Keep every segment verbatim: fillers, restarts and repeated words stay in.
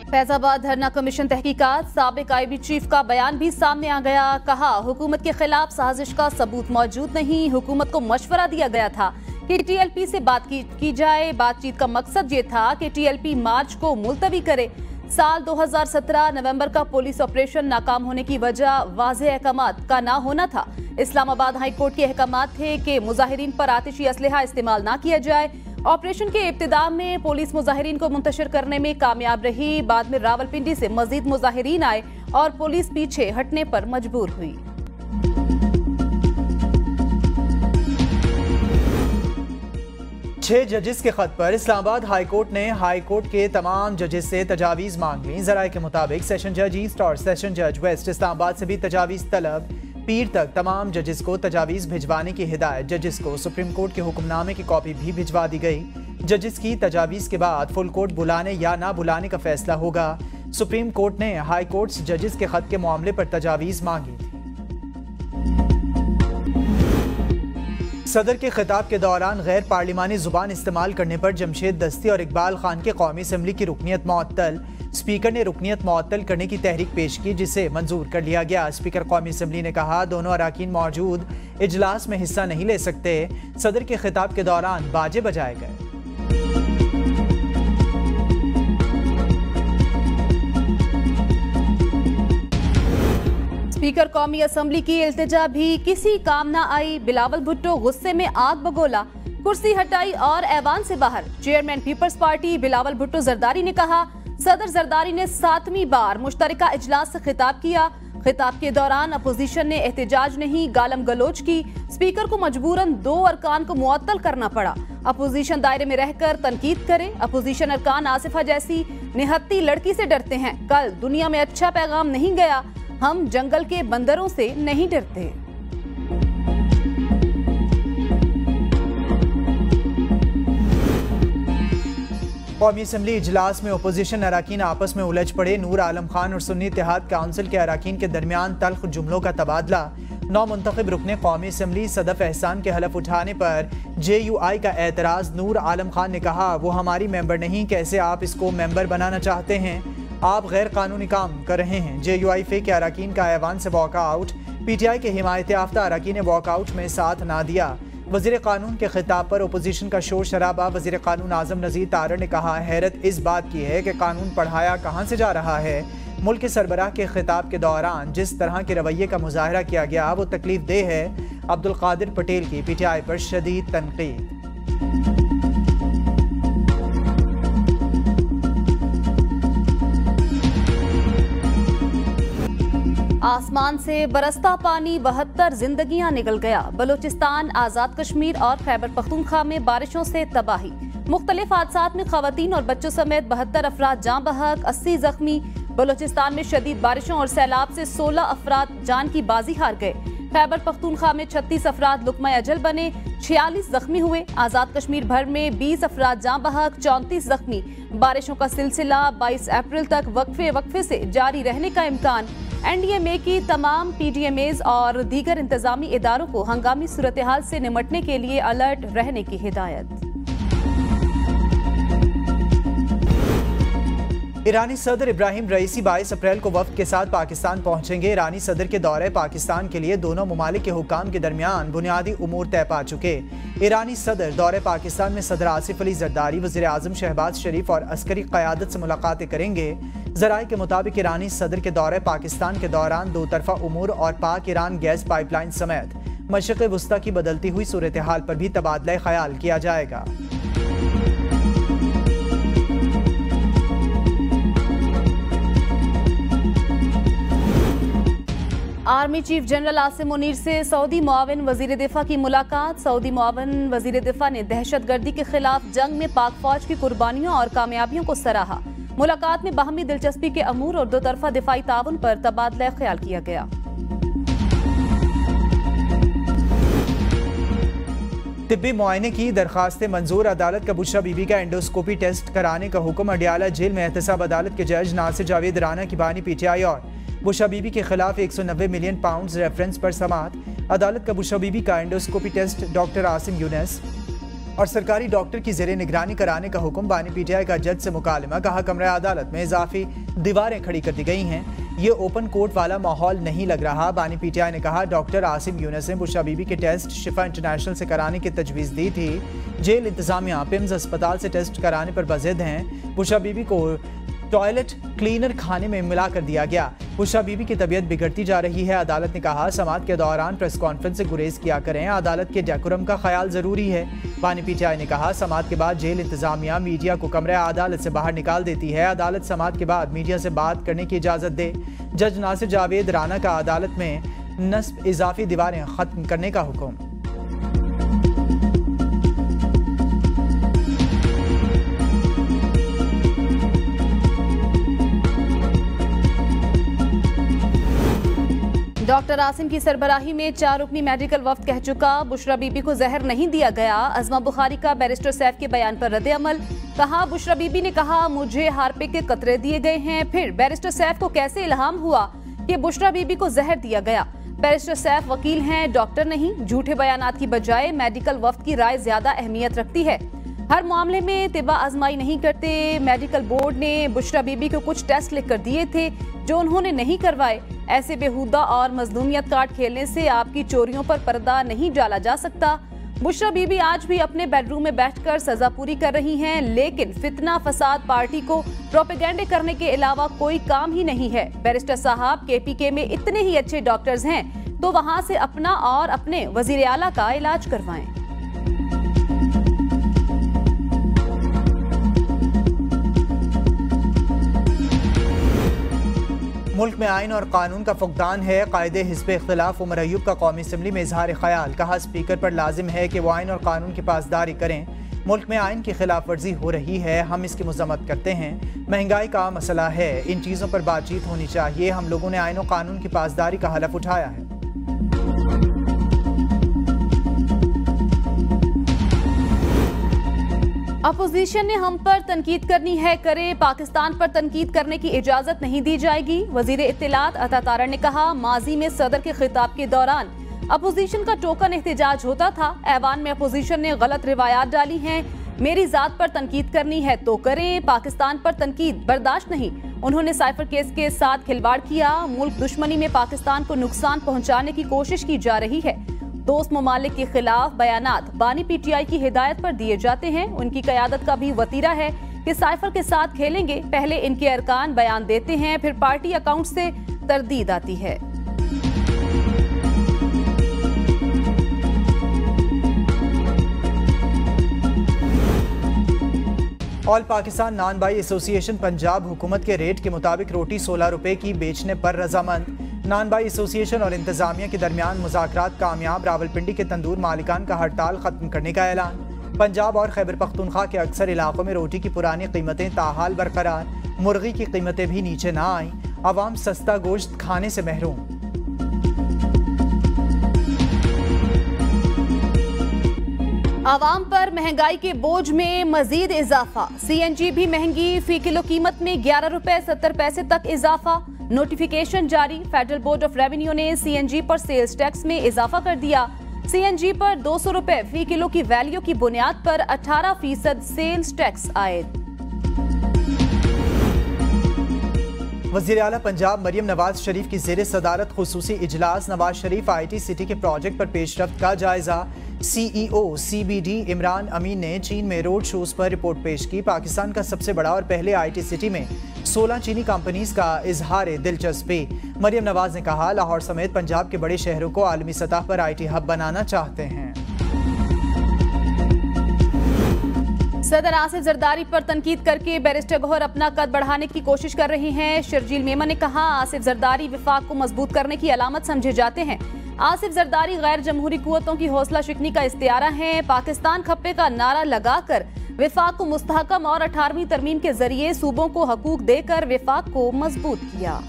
फैजाबाद धरना कमीशन तहकीकात, साबिक आई बी चीफ का बयान भी सामने आ गया। कहा, हुकूमत के खिलाफ साजिश का सबूत मौजूद नहीं, हुकूमत को मशवरा दिया गया था कि टी एल पी से बात की, की जाए। बातचीत का मकसद ये था कि टी एल पी मार्च को मुलतवी करे। साल दो हज़ार सत्रह नवंबर का पुलिस ऑपरेशन नाकाम होने की वजह वाज़ेह अहकामात का ना होना था। इस्लामाबाद हाई कोर्ट के अहकामात थे कि मुजाहिरीन पर आतिशी असलहा इस्तेमाल ना किया जाए। ऑपरेशन के इब्तिदा में पुलिस मुजाहिरीन को मुंतशिर करने में कामयाब रही। बाद में रावलपिंडी से मजीद मुजाहिरीन आए और पुलिस पीछे हटने पर मजबूर हुई। छह जजेस के खत पर इस्लामाबाद हाई कोर्ट ने हाई कोर्ट के तमाम जजेस से तजावीज़ मांग ली। जराये के मुताबिक सेशन जज ईस्ट और सेशन जज वेस्ट इस्लामाबाद से भी तजावीज़ तलब। पीर तक तमाम जजेस को तजावीज़ भिजवाने की हिदायत। जजेस को सुप्रीम कोर्ट के हुक्मनामे की कॉपी भी भिजवा दी गई। जजेस की तजावीज़ के बाद फुल कोर्ट बुलाने या ना बुलाने का फैसला होगा। सुप्रीम कोर्ट ने हाई कोर्ट जजेस के खत के मामले पर तजावीज़ मांगी थी। सदर के खिताब के दौरान गैर पार्लिमानी जुबान इस्तेमाल करने पर जमशेद दस्ती और इकबाल खान के कौमी असम्बली की रुकनीत मुअत्तल। स्पीकर ने रुकनीत मुअत्तल करने की तहरीक पेश की, जिसे मंजूर कर लिया गया। स्पीकर कौमी असम्बली ने कहा, दोनों अराकीन मौजूद इजलास में हिस्सा नहीं ले सकते। सदर के खिताब के दौरान बाजे बजाए गए। स्पीकर कौमी असम्बली की इल्तिजा भी किसी काम ना आई। बिलावल भुट्टो गुस्से में आग बगोला, कुर्सी हटाई और ऐवान से बाहर। चेयरमैन पीपल्स पार्टी बिलावल भुट्टो जरदारी ने कहा, सदर जरदारी ने सातवीं बार मुश्तरका इजलास से खिताब किया। खिताब के दौरान अपोजिशन ने एहतजाज नहीं गालम गलोच की। स्पीकर को मजबूरन दो अरकान को मुअत्तल करना पड़ा। अपोजिशन दायरे में रहकर तनकीद करे। अपोजिशन अरकान आसिफा जैसी निहत्ती लड़की से डरते हैं। कल दुनिया में अच्छा पैगाम नहीं गया, हम जंगल के बंदरों से नहीं डरते। कौमी असम्बली इजलास में अपोजिशन अराकीन आपस में उलझ पड़े। नूर आलम खान और सुन्नी इत्तेहाद काउंसिल के अराकीन के दरमियान तल्ख जुमलों का तबादला। नौ मुंतखब रुकने कौमी असम्बली सदफ एहसान के हलफ उठाने पर जे यू आई का एतराज़। नूर आलम खान ने कहा, वो हमारी मेंबर नहीं, कैसे आप इसको मेंबर बनाना चाहते हैं? आप गैर कानूनी काम कर रहे हैं। जे यू आई फे के अराकीन का ऐवान से वॉकआउट। पी टी आई के हिमायत याफ्ता अराकीन ने वॉकआउट में साथ ना दिया। वज़ीर कानून के खिताब पर अपोजिशन का शोर शराबा। वज़ीर कानून आज़म नज़ीर तारड़ ने कहा, हैरत इस बात की है कि कानून पढ़ाया कहाँ से जा रहा है। मुल्क के सरबराह के खिताब के दौरान जिस तरह के रवैये का मुजाहरा किया गया वो तकलीफ देह है। अब्दुल कादिर पटेल की पी टी आई पर शदीद तनकीद। आसमान से बरसता पानी, बहत्तर जिंदगियां निकल गया। बलूचिस्तान, आज़ाद कश्मीर और खैबर पख्तूनख्वा में बारिशों से तबाही। मुख्तलिफ हादसात में खवातीन और बच्चों समेत बहत्तर अफराद जाँ बहक, अस्सी जख्मी। बलूचिस्तान में शदीद बारिशों और सैलाब से सोलह अफराद जान की बाजी हार गए। खैबर पख्तूनख्वा में छत्तीस अफराद लुकमा अजल बने, छियालीस जख्मी हुए। आज़ाद कश्मीर भर में बीस अफराद जाँ बहक, चौंतीस जख्मी। बारिशों का सिलसिला बाईस अप्रैल तक वक्फे वक्फे से जारी रहने का इम्कान। एन डी एम ए की तमाम पी डी एम एज़ और दीगर इंतजामी इदारों को हंगामी सूरत हाल से निमटने के लिए अलर्ट रहने की हिदायत। ईरानी सदर इब्राहिम रईसी बाईस अप्रैल को वफ्द के साथ पाकिस्तान पहुंचेंगे। ईरानी सदर के दौरे पाकिस्तान के लिए दोनों ममालिक के हुक्काम के दरमियान बुनियादी उमूर तय पा चुके। ईरानी सदर दौरे पाकिस्तान में सदर आसिफ अली जरदारी, वज़ीर आज़म शहबाज शरीफ और अस्करी क़यादत से मुलाकातें करेंगे। ज़राए के मुताबिक ईरानी सदर के दौरे पाकिस्तान के दौरान दो तरफा उमूर और पाक ईरान गैस पाइपलाइन समेत मशरिक़ वुस्ता की बदलती हुई सूरत हाल पर भी तबादला ख्याल किया जाएगा। Army chief general Asim Munir से सऊदी मुआविन वजीर दिफा की मुलाकात। सऊदी मुआविन वजीर दिफा ने दहशत गर्दी के खिलाफ जंग में पाक फौज की कुर्बानियों और कामयाबियों को सराहा। मुलाकात में बाहमी दिलचस्पी के अमूर और दो तरफा दिफाई ताउन पर तबादला ख्याल किया गया। तिब्बी मुआयने की दरखास्तें मंजूर। अदालत का बुशरा बीबी का एंडोस्कोपी टेस्ट कराने का हुक्म। अडियाला जेल में एहतसाब अदालत के जज नासिर जावेद राना की बानी पी टी आई और बुशरा बीबी के खिलाफ एक सौ नब्बे मिलियन पाउंड रेफरेंस पर समात। अदालत का बुशरा बीबी का endoscopy test doctor Asim Younus और सरकारी डॉक्टर की जेरे निगरानी कराने का हुक्म। बानी पीटीआई का जज से मुकालमा, कहा कमरे अदालत में इजाफी दीवारें खड़ी कर दी गई हैं, ये ओपन कोर्ट वाला माहौल नहीं लग रहा। बानी पीटीआई ने कहा डॉक्टर आसिम यूनुस ने बुशरा बीबी के टेस्ट शिफा इंटरनेशनल से कराने की तजवीज़ दी थी। जेल इंतजामिया पिम्स अस्पताल से टेस्ट कराने पर बजिद हैं। बुशरा बीबी को टॉयलेट क्लीनर खाने में मिला कर दिया गया। बुशरा बीबी की तबीयत बिगड़ती जा रही है। अदालत ने कहा समाअत के दौरान प्रेस कॉन्फ्रेंस से गुरेज किया करें, अदालत के डेकोरम का ख्याल जरूरी है। बानी पीटीआई ने कहा समाअत के बाद जेल इंतजामिया मीडिया को कमरे अदालत से बाहर निकाल देती है, अदालत समाअत के बाद मीडिया से बात करने की इजाजत दे। जज नासिर जावेद राना का अदालत में नस्ब इजाफी दीवारें खत्म करने का हुक्म। डॉक्टर आसिम की सरबराही में चार रुकनी मेडिकल वफ्द कह चुका, बुशरा बीबी को जहर नहीं दिया गया। अजमा बुखारी का बैरिस्टर सैफ के बयान पर रद्द अमल, कहा बुशरा बीबी ने कहा मुझे हार्पिक के कतरे दिए गए हैं। फिर बैरिस्टर सैफ को कैसे इल्हाम हुआ कि बुशरा बीबी को जहर दिया गया? बैरिस्टर सैफ वकील हैं, डॉक्टर नहीं। झूठे बयानात की बजाय मेडिकल वफ्द की राय ज्यादा अहमियत रखती है। हर मामले में तिबा आजमाई नहीं करते। मेडिकल बोर्ड ने बुशरा बीबी को कुछ टेस्ट लिख कर दिए थे जो उन्होंने नहीं करवाए। ऐसे बेहुदा और मजलूमियत कार्ड खेलने से आपकी चोरियों पर पर्दा नहीं डाला जा सकता। बुशरा बीबी आज भी अपने बेडरूम में बैठकर सजा पूरी कर रही हैं, लेकिन फितना फसाद पार्टी को प्रोपेगेंडे करने के अलावा कोई काम ही नहीं है। बैरिस्टर साहब केपीके में इतने ही अच्छे डॉक्टर्स हैं तो वहां से अपना और अपने वजीर आला का इलाज करवाएं। मुल्क में आइन और कानून का फुकदान है। कायदे हिज़्ब इख्तिलाफ उमर अयूब का कौमी असम्बली में इजहार ख्याल, कहा स्पीकर पर लाजिम है कि वो आइन और कानून की पासदारी करें। मुल्क में आइन की खिलाफ वर्जी हो रही है, हम इसकी मजम्मत करते हैं। महंगाई का मसला है, इन चीज़ों पर बातचीत होनी चाहिए। हम लोगों ने आइन और कानून की पासदारी का हलफ उठाया है। अपोजिशन ने हम पर तनकीद करनी है करे, पाकिस्तान पर तनकीद करने की इजाजत नहीं दी जाएगी। वजीर इत्तिलात अता तारा ने कहा माजी में सदर के खिताब के दौरान अपोजिशन का टोकन एहतजाज होता था। ऐवान में अपोजिशन ने गलत रिवायात डाली हैं। मेरी जात पर तनकीद करनी है तो करें, पाकिस्तान पर तनकीद बर्दाश्त नहीं। उन्होंने साइफर केस के साथ खिलवाड़ किया। मुल्क दुश्मनी में पाकिस्तान को नुकसान पहुंचाने की कोशिश की जा रही है। दोस्त ममालिक के खिलाफ बयानात बानी पीटीआई की हिदायत पर दिए जाते हैं। उनकी क़यादत का भी वतीरा है कि साइफर के साथ खेलेंगे। पहले इनके अरकान बयान देते हैं, फिर पार्टी अकाउंट से तरदीद आती है। All Pakistan Nanbai association Punjab हुकूमत के रेट के मुताबिक रोटी सोलह रुपए की बेचने पर रजामंद। नान बाई एसोसिएशन और इंतजामिया के दरमियान मुज़ाकरात कामयाब। रावलपिंडी के तंदूर मालिकान का हड़ताल खत्म करने का ऐलान। पंजाब और खैबर पख्तूनख्वा के अक्सर इलाकों में रोटी की पुरानी कीमतें ताहाल बरकरार। मुर्गी की कीमतें भी नीचे ना आईं। अवाम सस्ता गोश्त खाने से महरूम। आवाम पर महंगाई के बोझ में मजीद इजाफा। सीएनजी भी महंगी, फी किलो कीमत में ग्यारह रुपए सत्तर पैसे तक इजाफा। नोटिफिकेशन जारी। फेडरल बोर्ड ऑफ रेवेन्यू ने सीएनजी पर सेल्स टैक्स में इजाफा कर दिया। सीएनजी पर दो सौ रुपए फी किलो की वैल्यू की बुनियाद पर अठारह फीसद सेल्स टैक्स आयद। वज़ीर आला पंजाब मरियम नवाज शरीफ की ज़ेरे सदारत खुसूसी इजलास। Nawaz Sharif I T city के प्रोजेक्ट पर पेशरफ्त का जायजा। सीईओ सीबीडी इमरान अमीन ने चीन में रोड शोज पर रिपोर्ट पेश की। पाकिस्तान का सबसे बड़ा और पहले आई टी सिटी में सोलह चीनी कंपनीज का इजहार दिलचस्पी। मरियम नवाज ने कहा लाहौर समेत पंजाब के बड़े शहरों को आलमी सतह पर आई टी हब बनाना चाहते हैं। सदर आसिफ जरदारी पर तनकीद करके बैरिस्टर गौहर अपना कद बढ़ाने की कोशिश कर रहे हैं। शर्जील मेमन ने कहा आसिफ जरदारी विफाक को मजबूत करने की अलामत समझे जाते हैं। आसिफ जरदारी गैर जमहूरी कुव्वतों की हौसला शिकनी का इस्तियारा है। पाकिस्तान खप्पे का नारा लगाकर विफाक को मुस्तहकम और अठारहवीं तरमीम के जरिए सूबों को हकूक देकर विफाक को मजबूत किया।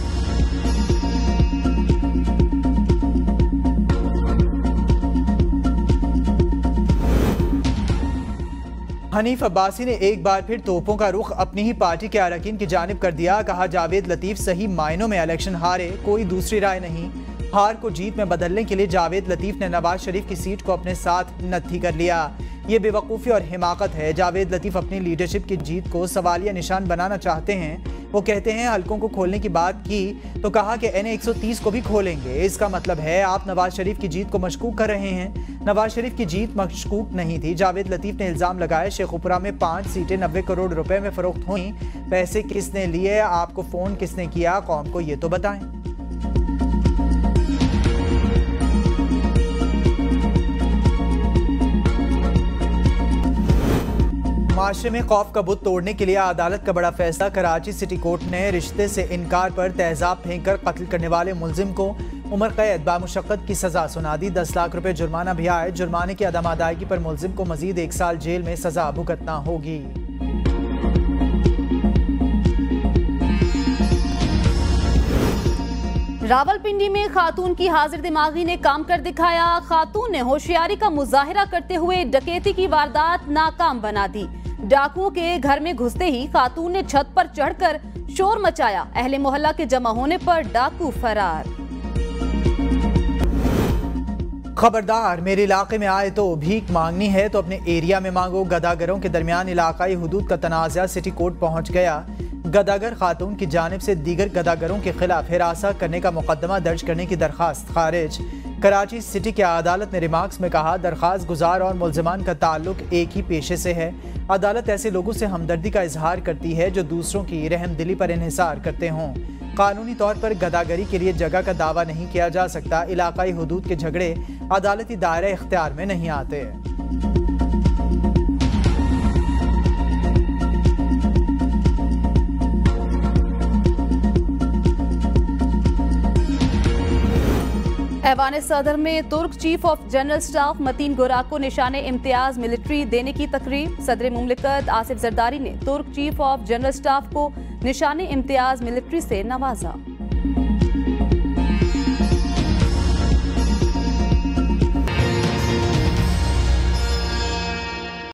हनीफ अब्बासी ने एक बार फिर तोपों का रुख अपनी ही पार्टी के अरकान की जानिब कर दिया। कहा जावेद लतीफ सही मायनों में इलेक्शन हारे, कोई दूसरी राय नहीं। हार को जीत में बदलने के लिए जावेद लतीफ ने नवाज शरीफ की सीट को अपने साथ नत्थी कर लिया। ये बेवकूफ़ी और हिमाकत है। जावेद लतीफ़ अपनी लीडरशिप की जीत को सवालिया निशान बनाना चाहते हैं। वो कहते हैं हलकों को खोलने की बात की तो कहा कि एन ए एक सौ तीस को भी खोलेंगे। इसका मतलब है आप नवाज शरीफ की जीत को मशकूक कर रहे हैं। नवाज शरीफ की जीत मशकूक नहीं थी। जावेद लतीफ़ ने इल्ज़ाम लगाया शेखुपुरा में पाँच सीटें नब्बे करोड़ रुपए में फ़रोख्त हुई। पैसे किसने लिए, आपको फ़ोन किसने किया, कौम को ये तो बताएं। माशरे में खौफ का बुत तोड़ने के लिए अदालत का बड़ा फैसला। कराची सिटी कोर्ट ने रिश्ते से इनकार पर तेजाब फेंककर कत्ल करने वाले मुलजिम को उम्र कैद बामुशक्कत की सजा सुना दी। दस लाख रुपए जुर्माना भी आए। जुर्माने की अदम अदायगी पर मुलजिम को मजीद एक साल जेल में सजा भुगतना होगी। रावलपिंडी में खातून की हाजिर दिमागी ने काम कर दिखाया। खातून ने होशियारी का मुजाहिरा करते हुए डकैती की वारदात नाकाम बना दी। डाकुओं के घर में घुसते ही खातून ने छत पर चढ़कर शोर मचाया। अहले मोहल्ला के जमा होने पर डाकू फरार। खबरदार, मेरे इलाके में आए तो भीख मांगनी है तो अपने एरिया में मांगो। गदागरों के दरमियान इलाकाई हुदूद का तनाज़ा सिटी कोर्ट पहुंच गया। गदागर खातून की जानिब से दीगर गदागरों के खिलाफ हिरासा करने का मुकदमा दर्ज करने की दरखास्त खारिज। कराची सिटी की अदालत ने रिमार्क्स में कहा दरखास्त गुजार और मुलजमान का ताल्लुक एक ही पेशे से है। अदालत ऐसे लोगों से हमदर्दी का इजहार करती है जो दूसरों की रहमदिली पर इन्हिसार करते हों। कानूनी तौर पर गदागरी के लिए जगह का दावा नहीं किया जा सकता। इलाकाई हुदूद के झगड़े अदालती दायरा इख्तियार में नहीं आते। ऐवान सदर में तुर्क chief of general staff Metin Gurak को निशाने इम्तियाज मिलिट्री देने की तकरीब। सदर मुमलिकत आसिफ जरदारी ने तुर्क चीफ ऑफ जनरल स्टाफ को निशाने इम्तियाज मिलिट्री से नवाजा।